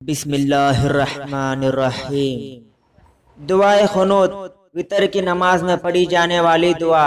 بسم اللہ الرحمن الرحیم۔ دعائے قنوت وتر کی نماز میں پڑھی جانے والی دعا۔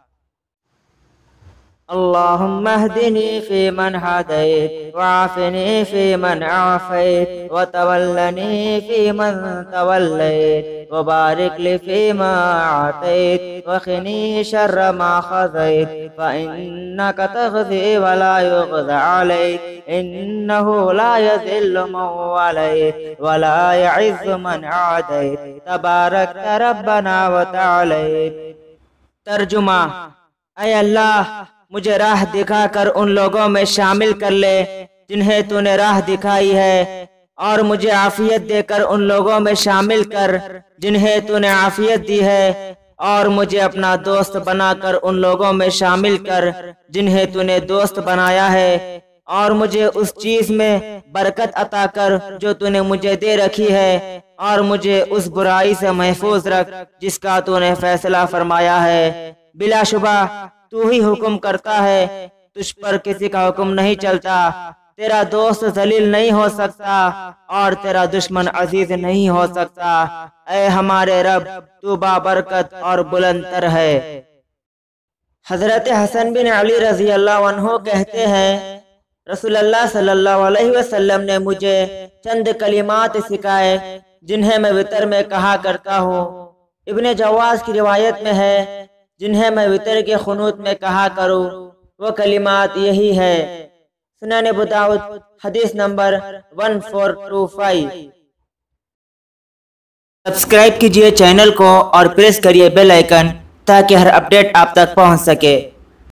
اللہم اہدنی فی من ہدیت وعافنی فی من عافیت وتولنی فی من تولیت وبارک لی فیما اعطیت وقنی شر ما قضیت فإنک تقضی ولا یقضى علیک انہ لا یذل من ولیت ولا یعز من عادیت تبارکت ربنا وتعالیت۔ ترجمہ: اے اللہ، مجھے راہ دکھا کر ان لوگوں میں شامل کر لے جنہیں تو نے راہ دکھائی ہے، اور مجھے عافیت دے کر ان لوگوں میں شامل کر جنہیں تو نے عافیت دی ہے، اور مجھے اپنا دوست بنا کر ان لوگوں میں شامل کر جنہیں تو نے دوست بنایا ہے، اور مجھے اس چیز میں برکت عطا کر جو تو نے مجھے دے رکھی ہے، اور مجھے اس برائی سے محفوظ رکھ جس کا تو نے فیصلہ فرمایا ہے۔ بلا شبہ تو ہی حکم کرتا ہے، تجھ پر کسی کا حکم نہیں چلتا، تیرا دوست ذلیل نہیں ہو سکتا اور تیرا دشمن عزیز نہیں ہو سکتا۔ اے ہمارے رب، تو بابرکت اور بلند تر ہے۔ حضرت حسن بن علی رضی اللہ عنہ کہتے ہیں، رسول اللہ صلی اللہ علیہ وسلم نے مجھے چند کلمات سکھائے جنہیں میں وتر میں کہا کرتا ہوں۔ ابن جواز کی روایت میں ہے، جنہیں میں وتر کے قنوت میں کہا کروں، وہ کلمات یہی ہے۔ سنن ابو داؤد حدیث نمبر 1425۔ سبسکرائب کیجئے چینل کو اور پریس کریے بیل آئیکن تاکہ ہر اپڈیٹ آپ تک پہنچ سکے۔